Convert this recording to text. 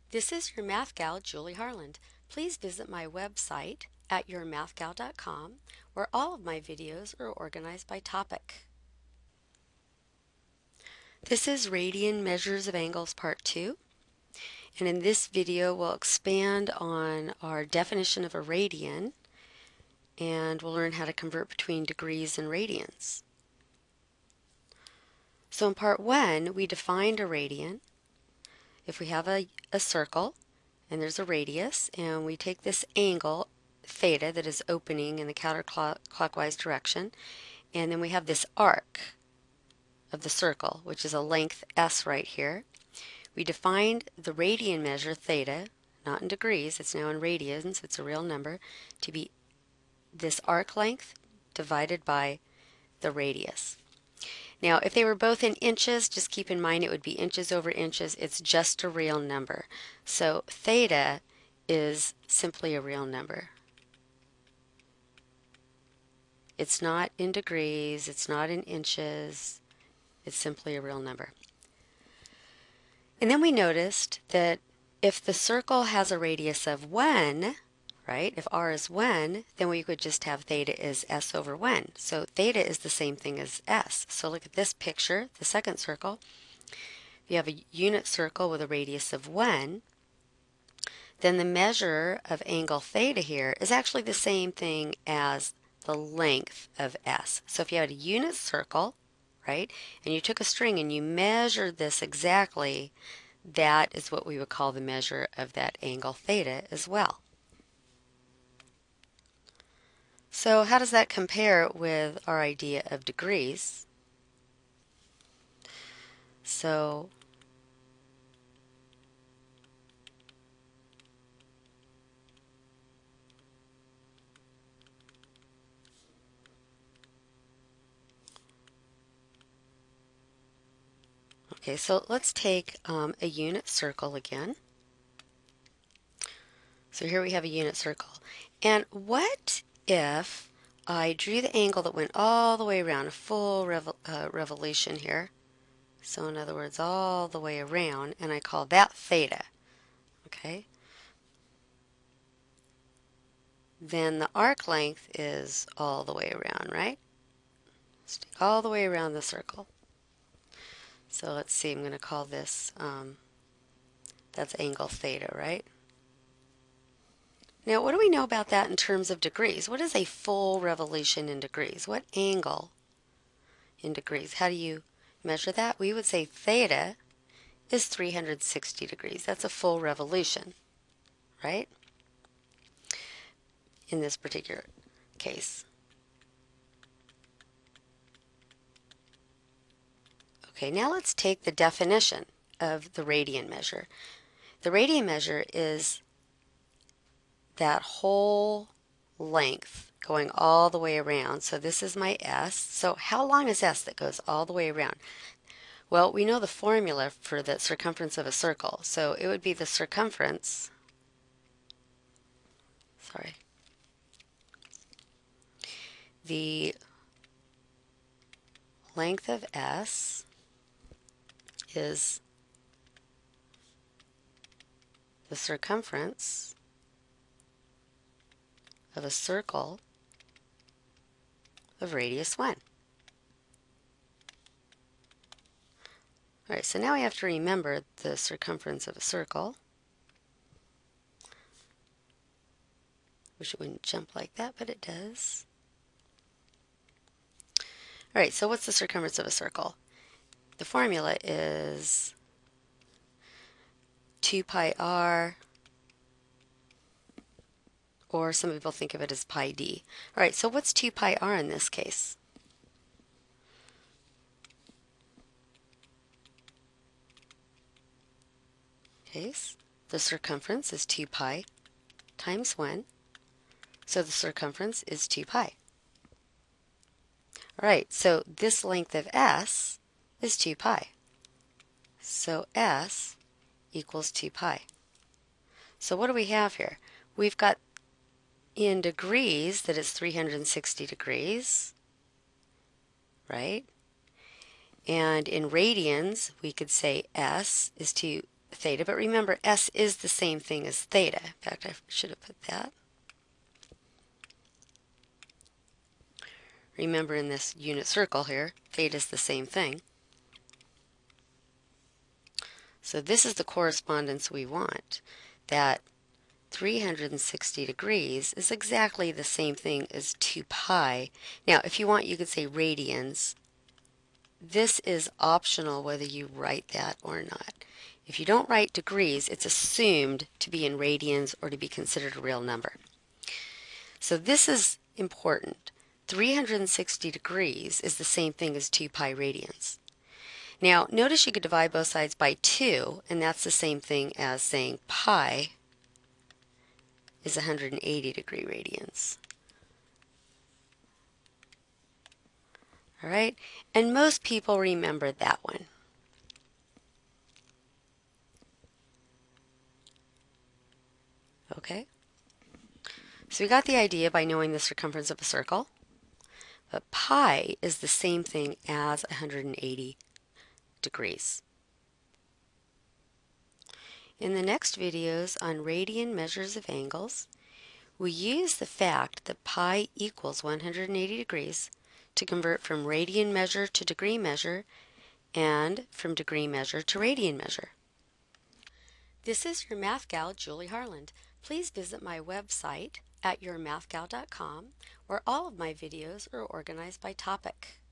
This is your math gal, Julie Harland. Please visit my website at yourmathgal.com, where all of my videos are organized by topic. This is Radian Measures of Angles Part 2, and in this video we'll expand on our definition of a radian, and we'll learn how to convert between degrees and radians. So in Part 1, we defined a radian. If we have a circle, and there's a radius, and we take this angle theta that is opening in the counterclockwise direction, and then we have this arc of the circle, which is a length s right here. We defined the radian measure theta, not in degrees, it's now in radians, it's a real number, to be this arc length divided by the radius. Now, if they were both in inches, just keep in mind it would be inches over inches. It's just a real number. So theta is simply a real number. It's not in degrees, it's not in inches, it's simply a real number. And then we noticed that if the circle has a radius of 1, right, if r is 1, then we could just have theta is s over 1. So theta is the same thing as s. So look at this picture, the second circle. If you have a unit circle with a radius of 1, then the measure of angle theta here is actually the same thing as the length of s. So if you had a unit circle, right, and you took a string and you measured this exactly, that is what we would call the measure of that angle theta as well. So how does that compare with our idea of degrees? So okay, so let's take a unit circle again. So here we have a unit circle. And what if I drew the angle that went all the way around, a full revolution here? So in other words, all the way around, and I call that theta. Okay? Then the arc length is all the way around, right? Let's take all the way around the circle. So let's see, I'm going to call this, that's angle theta, right? Now, what do we know about that in terms of degrees? What is a full revolution in degrees? What angle in degrees? How do you measure that? We would say theta is 360 degrees. That's a full revolution, right? In this particular case. Okay, now let's take the definition of the radian measure. The radian measure is that whole length going all the way around. So this is my S. So how long is S that goes all the way around? Well, we know the formula for the circumference of a circle. So it would be the circumference, the length of S is the circumference of a circle of radius 1. Alright, so now we have to remember the circumference of a circle. Wish it wouldn't jump like that, but it does. Alright, so what's the circumference of a circle? The formula is 2 pi r, or some people think of it as pi d. Alright, so what's 2 pi r in this case? Okay, the circumference is 2 pi times 1, so the circumference is 2 pi. Alright, so this length of S is 2 pi. So S equals 2 pi. So what do we have here? We've got in degrees that it's 360 degrees, right? And in radians, we could say S is 2 theta, but remember s is the same thing as theta. In fact, I should have put that. Remember, in this unit circle here, theta is the same thing. So this is the correspondence we want, that 360 degrees is exactly the same thing as 2 pi. Now, if you want, you could say radians. This is optional whether you write that or not. If you don't write degrees, it's assumed to be in radians or to be considered a real number. So this is important. 360 degrees is the same thing as 2 pi radians. Now, notice you could divide both sides by 2, and that's the same thing as saying pi is 180 degree radians. All right, and most people remember that one. Okay, so we got the idea by knowing the circumference of a circle, but pi is the same thing as 180 degrees. In the next videos on radian measures of angles, we use the fact that pi equals 180 degrees to convert from radian measure to degree measure and from degree measure to radian measure. This is your math gal, Julie Harland. Please visit my website at yourmathgal.com, where all of my videos are organized by topic.